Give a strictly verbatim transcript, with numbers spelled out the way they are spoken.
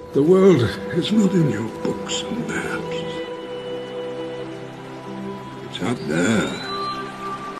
The world is not in your books and maps. It's out there.